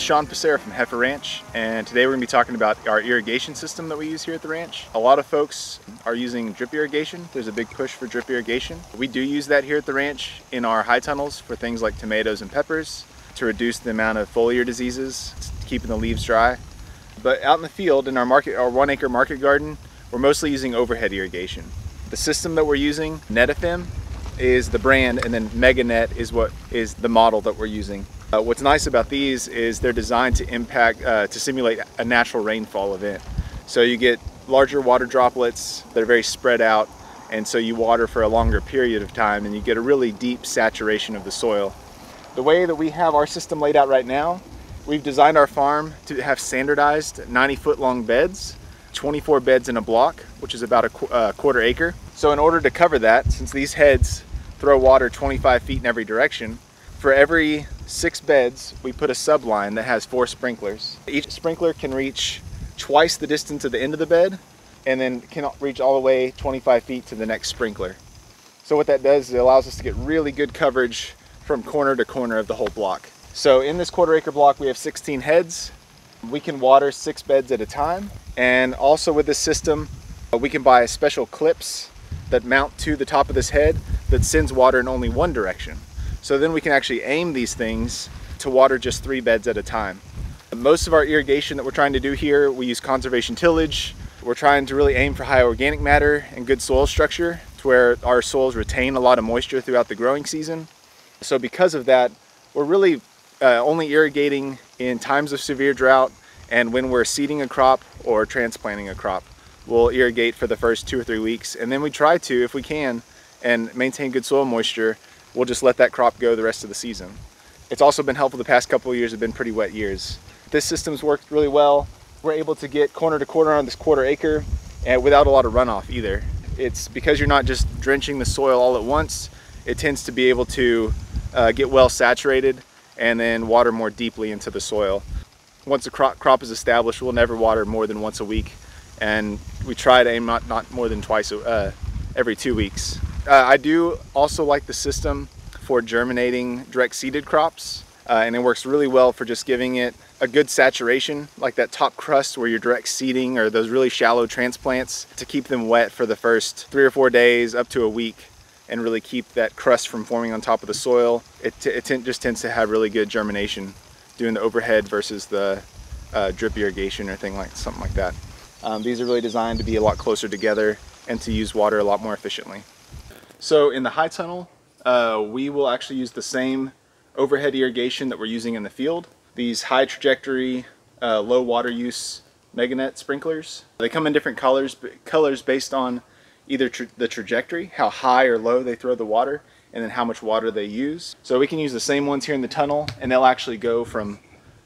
Sean from Heifer Ranch, and today we're going to be talking about our irrigation system that we use here at the ranch. A lot of folks are using drip irrigation. There's a big push for drip irrigation. We do use that here at the ranch in our high tunnels for things like tomatoes and peppers to reduce the amount of foliar diseases, keeping the leaves dry. But out in the field in our 1 acre market garden, we're mostly using overhead irrigation. The system that we're using, NetFM, is the brand, and then MegaNet is what is the model that we're using. What's nice about these is they're designed to simulate a natural rainfall event. So you get larger water droplets that are very spread out, and so you water for a longer period of time and you get a really deep saturation of the soil. The way that we have our system laid out right now, we've designed our farm to have standardized 90-foot long beds, 24 beds in a block, which is about a quarter acre. So in order to cover that, since these heads throw water 25 feet in every direction, for every 6 beds, we put a subline that has 4 sprinklers. Each sprinkler can reach twice the distance of the end of the bed, and then can reach all the way 25 feet to the next sprinkler. So what that does is it allows us to get really good coverage from corner to corner of the whole block. So in this quarter acre block, we have 16 heads. We can water 6 beds at a time. And also with this system, we can buy special clips that mount to the top of this head that sends water in only one direction. So then we can actually aim these things to water just 3 beds at a time. Most of our irrigation that we're trying to do here, we use conservation tillage. We're trying to really aim for high organic matter and good soil structure to where our soils retain a lot of moisture throughout the growing season. So because of that, we're really only irrigating in times of severe drought and when we're seeding a crop or transplanting a crop. We'll irrigate for the first 2 or 3 weeks, and then we try to, if we can, and maintain good soil moisture, we'll just let that crop go the rest of the season. It's also been helpful. The past couple of years have been pretty wet years. This system's worked really well. We're able to get corner to corner on this quarter acre and without a lot of runoff either. It's because you're not just drenching the soil all at once, it tends to be able to get well saturated and then water more deeply into the soil. Once the crop is established, we'll never water more than once a week, and we try to aim not more than twice every 2 weeks. I do also like the system for germinating direct seeded crops, and it works really well for just giving it a good saturation, like that top crust where you're direct seeding or those really shallow transplants, to keep them wet for the first 3 or 4 days up to a week and really keep that crust from forming on top of the soil. It just tends to have really good germination doing the overhead versus the drip irrigation or something like that. These are really designed to be a lot closer together and to use water a lot more efficiently. So in the high tunnel, we will actually use the same overhead irrigation that we're using in the field. These high trajectory, low water use MegaNet sprinklers. They come in different colors based on either the trajectory, how high or low they throw the water, and then how much water they use. So we can use the same ones here in the tunnel, and they'll actually go from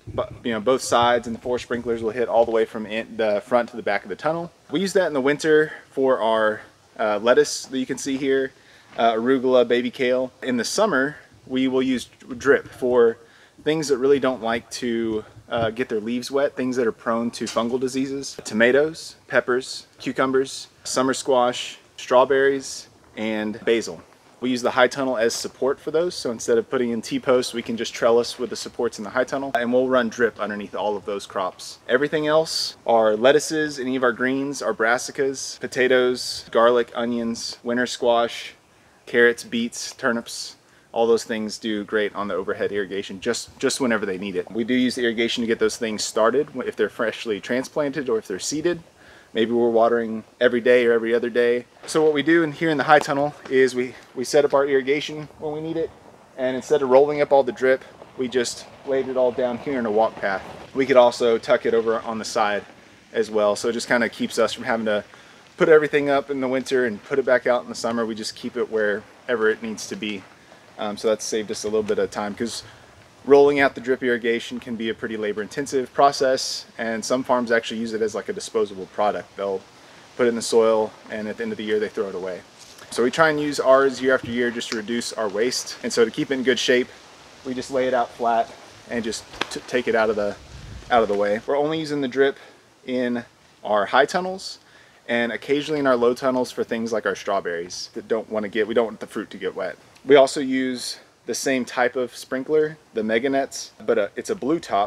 both sides, and the 4 sprinklers will hit all the way from the front to the back of the tunnel. We use that in the winter for our lettuce that you can see here, arugula, baby kale. In the summer, we will use drip for things that really don't like to get their leaves wet, things that are prone to fungal diseases: tomatoes, peppers, cucumbers, summer squash, strawberries, and basil. We use the high tunnel as support for those, so instead of putting in T-posts, we can just trellis with the supports in the high tunnel, and we'll run drip underneath all of those crops. Everything else, our lettuces, any of our greens, our brassicas, potatoes, garlic, onions, winter squash, carrots, beets, turnips, all those things do great on the overhead irrigation just whenever they need it. We do use the irrigation to get those things started if they're freshly transplanted or if they're seeded. Maybe we're watering every day or every other day. So what we do here in the high tunnel is we set up our irrigation when we need it, and instead of rolling up all the drip, we just laid it all down here in a walk path. We could also tuck it over on the side as well, so it just kind of keeps us from having to put everything up in the winter and put it back out in the summer. We just keep it wherever it needs to be. So that's saved us a little bit of time, because rolling out the drip irrigation can be a pretty labor-intensive process, and some farms actually use it as like a disposable product. They'll put it in the soil, and at the end of the year they throw it away. So we try and use ours year after year just to reduce our waste, and so to keep it in good shape, we just lay it out flat and just take it out of the way. We're only using the drip in our high tunnels and occasionally in our low tunnels for things like our strawberries that we don't want the fruit to get wet. We also use the same type of sprinkler, the MegaNets, but it's a blue top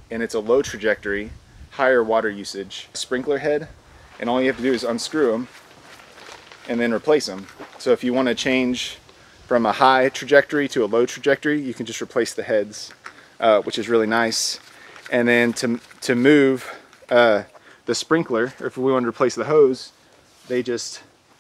and it's a low trajectory, higher water usage sprinkler head, and all you have to do is unscrew them and then replace them. So if you want to change from a high trajectory to a low trajectory, you can just replace the heads, which is really nice. And then to move the sprinkler, or if we want to replace the hose, you just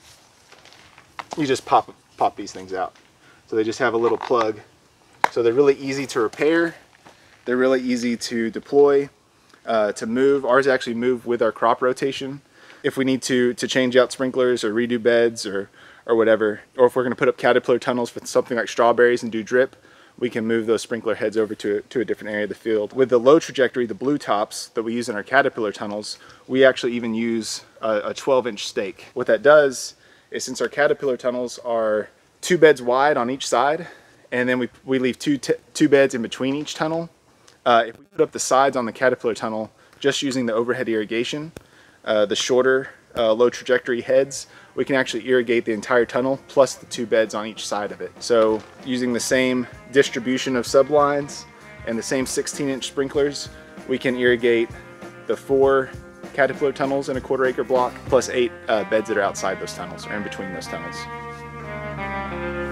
pop these things out. So they just have a little plug. So they're really easy to repair. They're really easy to deploy, to move. Ours actually move with our crop rotation. If we need to change out sprinklers or redo beds or whatever, or if we're going to put up caterpillar tunnels for something like strawberries and do drip, we can move those sprinkler heads over to a different area of the field. With the low trajectory, the blue tops that we use in our caterpillar tunnels, we actually even use a 12-inch stake. What that does is, since our caterpillar tunnels are 2 beds wide on each side, and then we leave two beds in between each tunnel, if we put up the sides on the caterpillar tunnel just using the overhead irrigation, the shorter low trajectory heads, we can actually irrigate the entire tunnel plus the 2 beds on each side of it. So using the same distribution of sublines and the same 16-inch sprinklers, we can irrigate the 4 caterpillar tunnels in a 1/4 acre block plus 8 beds that are outside those tunnels or in between those tunnels.